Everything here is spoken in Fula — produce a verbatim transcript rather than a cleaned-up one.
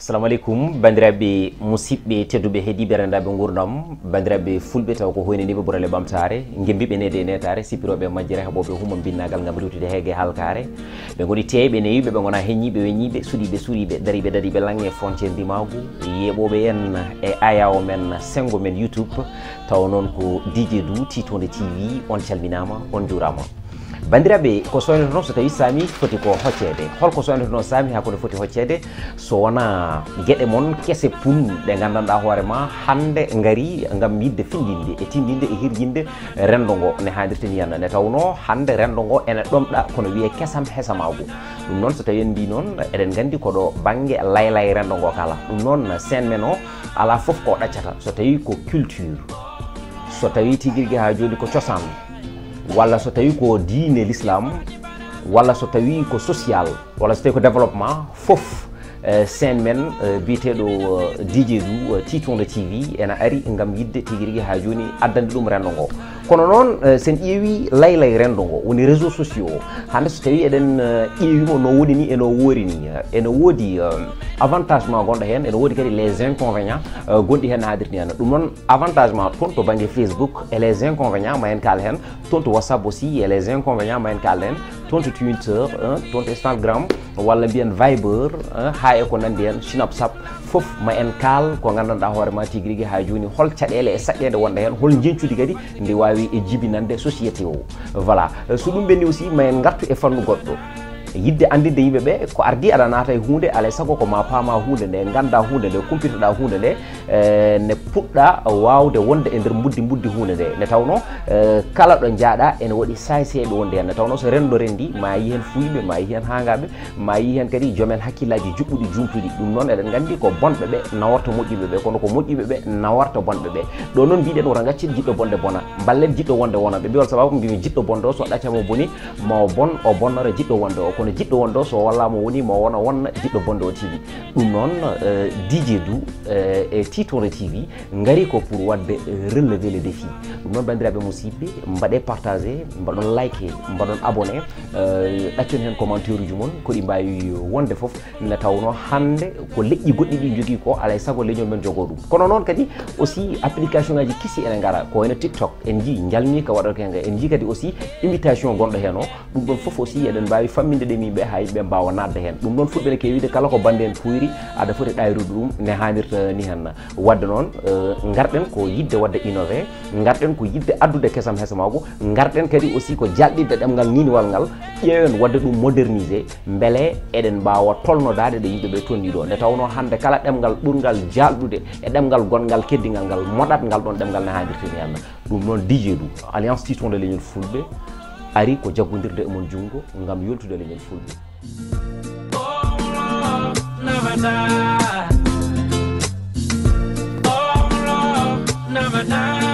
Assalamu alaikum bandiraɓe musidɓe tedduɓe heediɓe rendaɓe gurdam bandiraɓe fulɓe taw ko hoyni niɓe ɓurale ɓamtare gembiɓe nede e netare sipiroɓe majjere heɓoɓe humo binnagal gam rewtude heege halkare ɓe goni teyɓe newiɓe ɓe gona heññiɓe weññiɓe suuɗiɓe suuriɓe dariɓe dadiɓe lange frontiére ndimagu yeɓoɓe en e ayawo men sengo men YouTube taw noon ko D J Dou Titonde T V on calminama on jurama bandiraɓe ko soynata noon so tawi sami foti ko hoccede holko soynata noon sami ha kono foti hoccede so wona gueɗe moon kese pun ɗe gandanɗa hoorema hande gaari gam yidde findinde e tindinde e hirjinde rendo ngo ne hannirta ni yanna nde tawno hande rendo ngo ene ɗomɗa kono wiye kesam hesamagu ɗum noon so tawi en mbi noon eɗen gandi koɗo banggue laylay rendo ngo kala ɗum noon sen men o ala foof ko ɗaccata so tawi ko culture so tawi tiguirigui ha joni ko cosaan walla so tawi ko diine l'islam walla so tawi ko social walla so tawi ko développement fof sen men biyeteɗo D J Dou Titonde T V ena ari gam yidde tigui rigui ha joni addande ɗum rendo ngo kono noon sen ƴeewi laylay rendo ngo woni réseaux sociaux o hande so tawi eɗen ƴeewimo no woni ni eno woori ni ene woodi avantage ma gonɗo hen ene woodi kadi les inconvénients gonɗi hen haadirni hen ɗum noon avantage ma toon to banggue Facebook et les inconvénients ma en kaal hen toon to WhatsApp aussi et les inconvénients ma en kaal hen toon to Twitter toon to Instagram walla mbiyen Viber ha e ko nandi hen Snapchat fof ma en kaal ko gandanɗa hoorema tigui rigui ha joni hol caɗele e saƴƴede wonɗe hen hol jencude kadi nde wawi e jibinande société o voilà so ɗum ɓenni aussi ma en gartu e fannu goɗɗo yidde andinde yimɓeɓe ko ardi aɗa naata e hunde alay saago ko ma paama hunde nde ganda hunde nde kumpitoɗa hunde nde ne puɗɗa wawde wonde e nder buddi buddi hunde nde nde tawno kala ɗo jaaɗa ene waɗi sayseɓe wonde hen nde tawno so rendo rendi ma yi hen fuyɓe ma yi hen hangaɓe ma yi hen kadi joomen hakkillaji juɓɓuɗi jumtuɗi ɗum noon eɗen gandi ko bonɓe ɓe nawarta moƴƴuɓeɓe kono ko moƴƴuɓe ɓe nawarta bonɓe ɓe ɗo noon mbiɗen wota gaccen jiɗɗo bonde bona ballen jiɗɗo wonde wona ɓe mbiwol sababu mbimi jiɗɗo bonde o so ɗaccamo boni ma bon o bonnora jiɗɗo wonde o kono jiɗɗo wonde o so wallamo woni mo wona wonna jiɗɗo bonde o tigi ɗum noon D J Dou e Titonde T V ngari ko pour wadde relever le défi ɗum noon bandiraɓe musidɓe mbaɗe partagé mbaɗon like mbaɗon abonné ɗaccon hen commentaire uji moon koɗi mbawi wonde foof ne tawno hande ko leƴƴi goɗɗi ɗi jogui ko alay saago leñol men jogo ɗum kono noon kadi aussi application ngaji kisi ene gara ko wayno TikTok en jii jalmi ka waɗata henga en jii kadi aussi imitation gonɗo hen o ɗum ɗon foof aussi eɗen mbawi famminde ɗe yimɓe ha yimɓe mbawa nadde hen ɗum ɗon fuɗɗene ke wiide kala ko bande en puyri aɗa foti ɗayrude ɗum ne hannirta ni hen wadde noon garɗen ko yidde wadde innové garɗen ko yidde addude kesam hesamago garɗen kadi aussi ko jalɗidde ɗemgal ninwal ngal ƴeewen wadde ɗum modernisé beele eɗen mbawa tolnodade ɗe yimɓeɓe tonni ɗo nde tawno hande kala ɗemgal ɓurgal jalɗude e ɗemgal gongal keddigal ngal moɗat ngal ɗon ɗemgal ne hannirta ni hen ɗum noon D J Dou Alliance Titonde leñol fulɓe ari ko jaggodirde e mon jungo gam yoltude leñol fulɓe never die. Oh, love, never die.